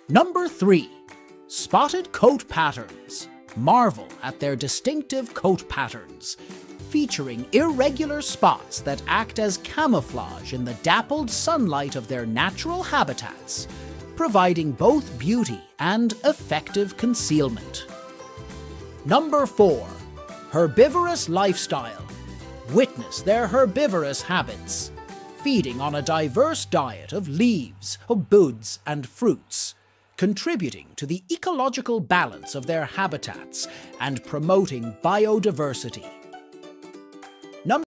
Number 3. Spotted coat patterns. Marvel at their distinctive coat patterns, featuring irregular spots that act as camouflage in the dappled sunlight of their natural habitats, providing both beauty and effective concealment. Number 4. Herbivorous lifestyle. Witness their herbivorous habits, feeding on a diverse diet of leaves, buds, and fruits, contributing to the ecological balance of their habitats and promoting biodiversity.